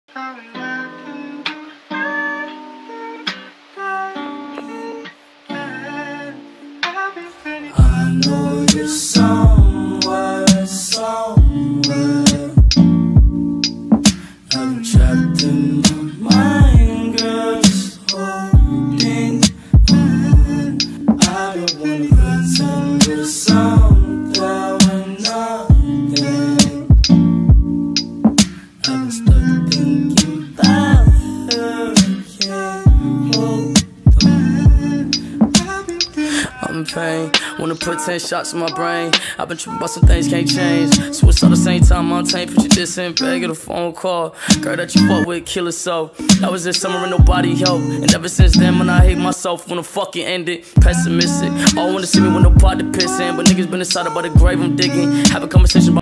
I know you're somewhere, I'm trapped in my mind, girl, just holding on. I don't wanna pretend you're something when nothing. I've been stuck thinking about her, can't hold on. I'm in pain, wanna put 10 shots in my brain. I've been tripping about some things can't change. Suicide the same time I'm tame. Put your diss in bag, get a phone call. Girl that you fuck with, kill herself. That was this summer and nobody helped. And ever since then, when I hate myself, when the fucking ended. Pessimistic, all wanna see me with no pot to piss in. But niggas been inside about the grave I'm digging. Have a conversation about